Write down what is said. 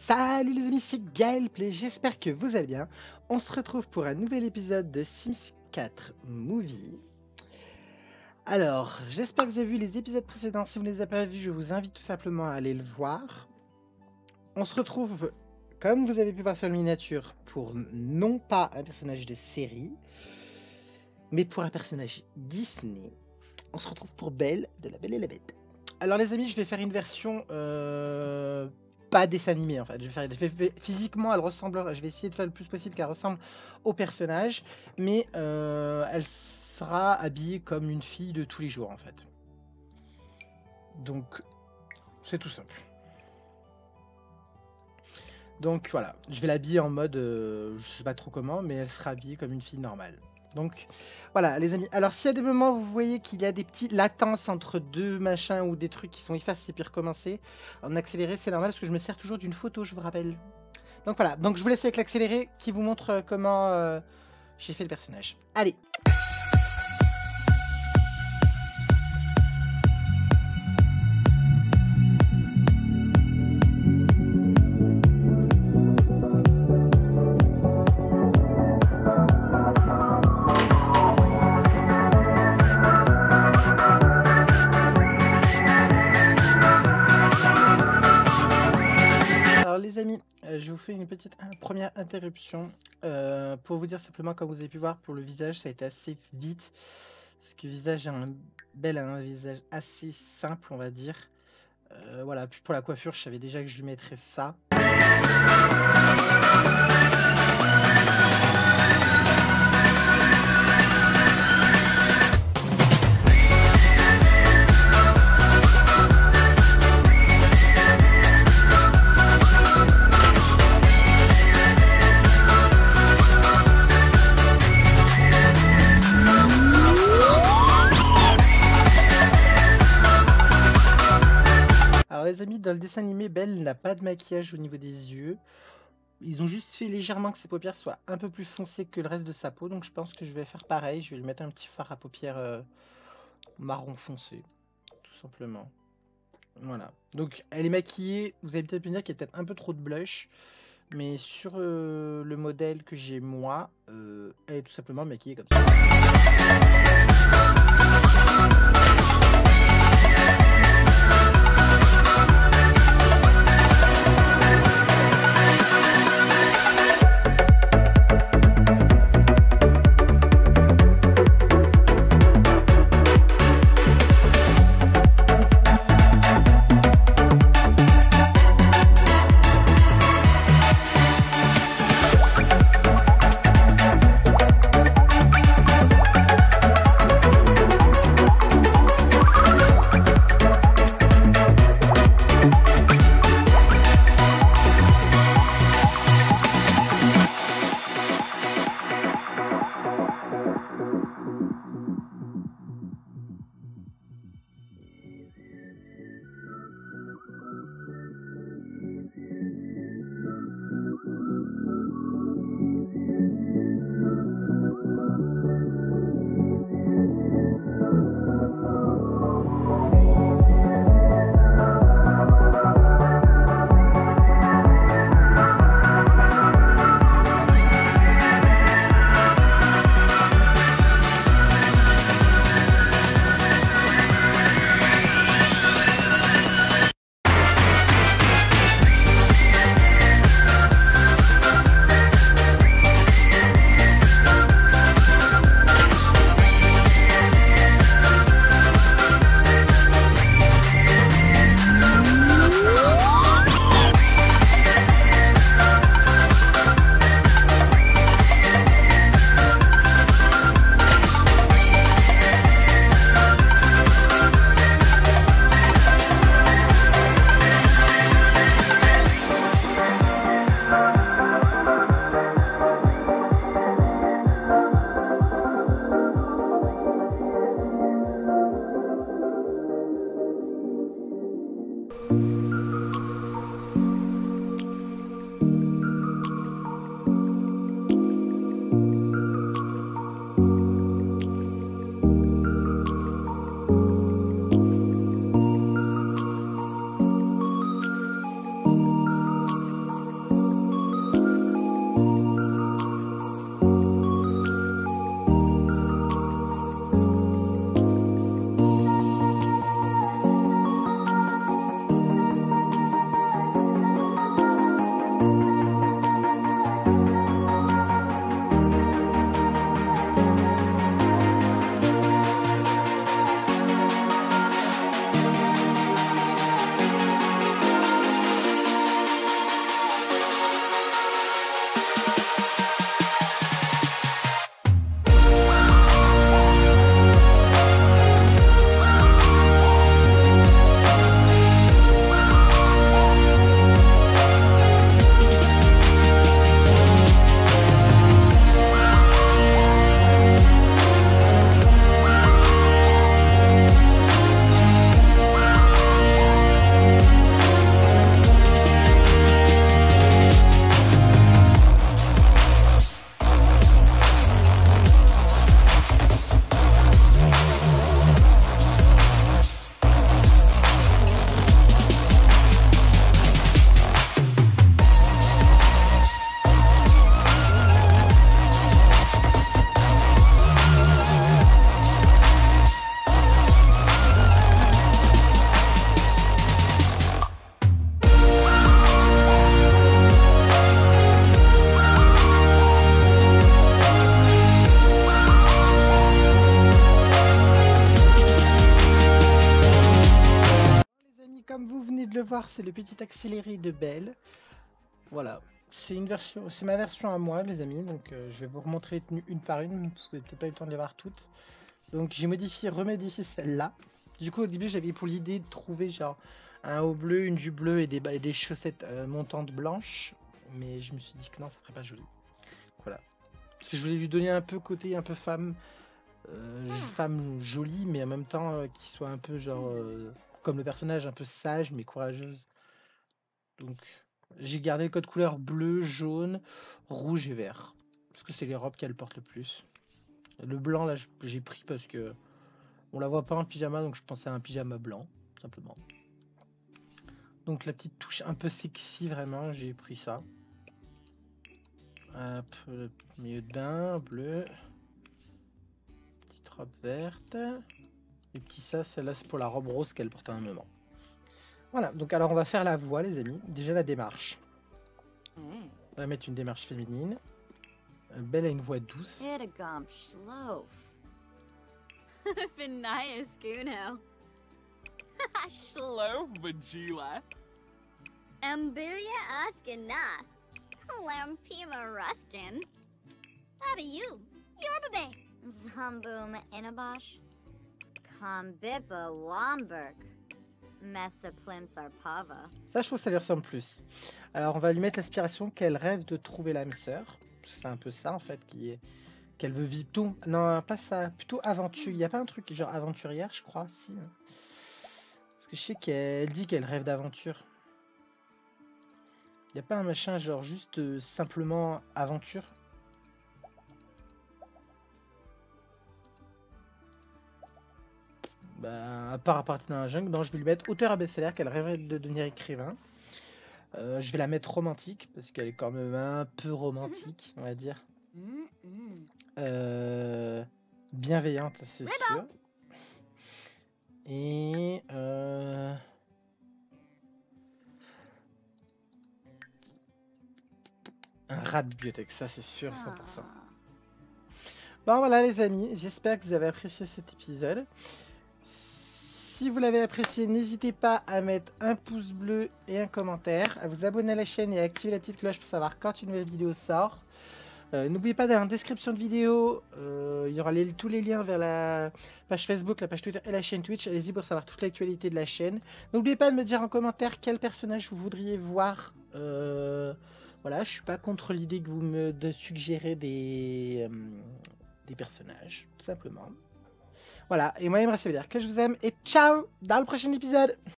Salut les amis, c'est Gaëlplay, j'espère que vous allez bien. On se retrouve pour un nouvel épisode de Sims 4 Movie. Alors, j'espère que vous avez vu les épisodes précédents. Si vous ne les avez pas vus, je vous invite tout simplement à aller le voir. On se retrouve, comme vous avez pu voir sur la miniature, pour non pas un personnage de série, mais pour un personnage Disney. On se retrouve pour Belle, de La Belle et la Bête. Alors les amis, je vais faire une version... pas dessin animé en fait. Physiquement, elle ressemble. Je vais essayer de faire le plus possible qu'elle ressemble au personnage, mais elle sera habillée comme une fille de tous les jours en fait. Donc, c'est tout simple. Donc voilà, je vais l'habiller en mode, je sais pas trop comment, mais elle sera habillée comme une fille normale. Donc voilà les amis, alors s'il y a des moments où vous voyez qu'il y a des petites latences entre deux machins ou des trucs qui sont effacés puis recommencés, en accéléré c'est normal parce que je me sers toujours d'une photo, je vous rappelle. Donc voilà, donc je vous laisse avec l'accéléré qui vous montre comment j'ai fait le personnage. Allez. Les amis, je vous fais une petite première interruption pour vous dire simplement, comme vous avez pu voir, pour le visage ça a été assez vite parce que le visage a un visage assez simple on va dire. Voilà, puis pour la coiffure je savais déjà que je lui mettrais ça. Les amis, dans le dessin animé, Belle n'a pas de maquillage au niveau des yeux. Ils ont juste fait légèrement que ses paupières soient un peu plus foncées que le reste de sa peau. Donc je pense que je vais faire pareil. Je vais lui mettre un petit fard à paupières marron foncé. Tout simplement. Voilà. Donc elle est maquillée. Vous allez peut-être me dire qu'il y a peut-être un peu trop de blush. Mais sur le modèle que j'ai moi, elle est tout simplement maquillée comme ça. voir, c'est le petit accéléré de Belle. Voilà. C'est ma version à moi, les amis. Donc, je vais vous remontrer les tenues une par une, parce que vous n'avez peut-être pas eu le temps de les voir toutes. Donc, j'ai remodifié celle-là. Du coup, au début, j'avais pour l'idée de trouver genre un haut bleu, une jupe bleue et des chaussettes montantes blanches. Mais je me suis dit que non, ça ferait pas joli. Voilà. Parce que je voulais lui donner un peu côté un peu femme. Femme jolie, mais en même temps qui soit un peu genre comme le personnage, un peu sage mais courageuse. Donc j'ai gardé le code couleur bleu, jaune, rouge et vert. Parce que c'est les robes qu'elle porte le plus. Le blanc là j'ai pris parce que on la voit pas en pyjama, donc je pensais à un pyjama blanc, simplement. Donc la petite touche un peu sexy vraiment, j'ai pris ça. Hop, le milieu de bain, bleu. Petite robe verte. Et petit ça, celle-là c'est pour la robe rose qu'elle porte à un moment. Voilà, donc alors on va faire la voix les amis. Déjà la démarche. On va mettre une démarche féminine. Belle a une voix douce. Ambulia Askana. Lampima Ruskin. Abiyu. Yorbabe. Zambum Inabosh. Kambipa Womberg. Messa Plim Sarpava. Ça, je trouve que ça lui ressemble plus. Alors, on va lui mettre l'aspiration qu'elle rêve de trouver l'âme sœur. C'est un peu ça, en fait, qu'elle veut vivre tout. Non, pas ça. Plutôt aventure. Il n'y a pas un truc genre aventurière, je crois. Si. Parce que je sais qu'elle dit qu'elle rêve d'aventure. Il n'y a pas un machin genre juste simplement aventure. Bah, à part à partir d'un jungle, non, je vais lui mettre auteur abécédaire qu'elle rêverait de devenir écrivain. Je vais la mettre romantique parce qu'elle est quand même un peu romantique, on va dire. Bienveillante, c'est sûr. Et un rat de bibliothèque, ça c'est sûr, 100%. Bon voilà les amis, j'espère que vous avez apprécié cet épisode. Si vous l'avez apprécié, n'hésitez pas à mettre un pouce bleu et un commentaire, à vous abonner à la chaîne et à activer la petite cloche pour savoir quand une nouvelle vidéo sort. N'oubliez pas dans la description de vidéo, il y aura tous les liens vers la page Facebook, la page Twitter et la chaîne Twitch. Allez-y pour savoir toute l'actualité de la chaîne. N'oubliez pas de me dire en commentaire quel personnage vous voudriez voir. Voilà, je suis pas contre l'idée que vous me suggérez des personnages, tout simplement. Voilà, et moi il me reste à vous dire que je vous aime et ciao dans le prochain épisode.